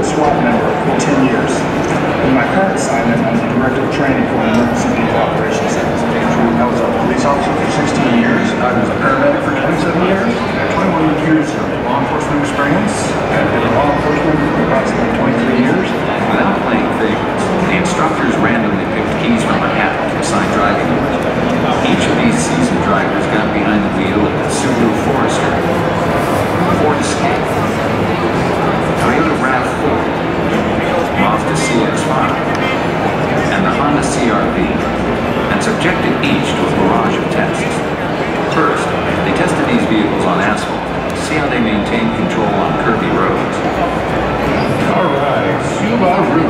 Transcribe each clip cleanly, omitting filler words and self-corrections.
SWAT member for 10 years. In my current assignment, I'm the Director of Training for the Emergency Vehicle Operations Center. I was a police officer for 16 years. I was a paramedic for 27 years. 21 years of law enforcement experience. I've been in law enforcement for approximately 23 years. Without playing favorites, the instructors randomly picked keys from a hat to assign driving numbers. Each of these seasoned drivers got behind the wheel of the Subaru Forester, Ford Escape, Toyota RAV4, Mazda CX-5, and the Honda CR-V, and subjected each to a barrage of tests. First, they tested these vehicles on asphalt to see how they maintain control on curvy roads. Alright, Subaru.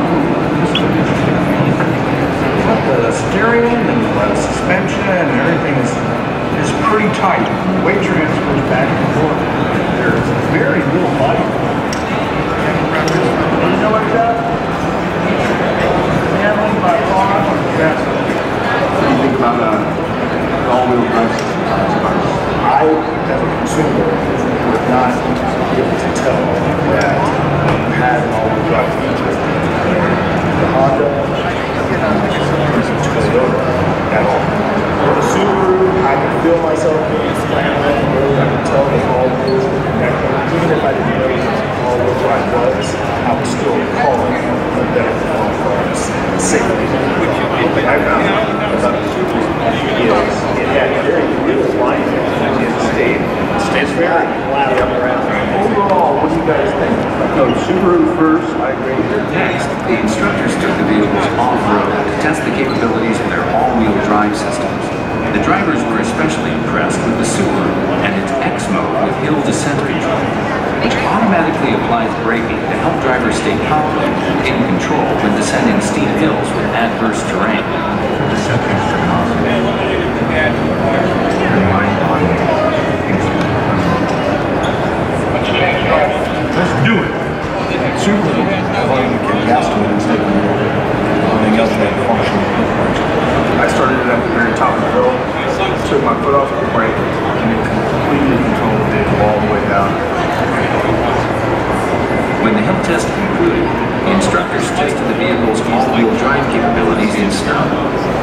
The steering and the suspension and everything is pretty tight. The weight transfers back and forth. There's very little bite. You know what that? Handling by Ron or Jess? What do you think about the all-wheel drive cars? I, as a consumer, would not be able to tell that you had an all-wheel drive feature. The Honda versus Toyota at all. For the Subaru, I could feel myself being slammed on the road. I could tell the all-wheels were connected. Even if I didn't know what all-wheel drive was, I was still calling a better performance safely. What I found about the Subaru is it had very little line. It stays very flat around. Overall, what do you guys think? No, Subaru first, I agree. Next, the instructors took the vehicles off-road to test the capabilities of their all-wheel drive systems. The drivers were especially impressed with the Subaru and its X mode with hill descent control, which automatically applies braking to help drivers stay confident and in control when descending steep hills with adverse terrain. Let's do it. Subaru, all you can gas to it instead of everything else that functional. I started it at the very top of the hill, took my foot off the brake, and it completely controlled the vehicle all the way down. When the hill test concluded, the instructors tested the vehicle's all-wheel drive capabilities in snow.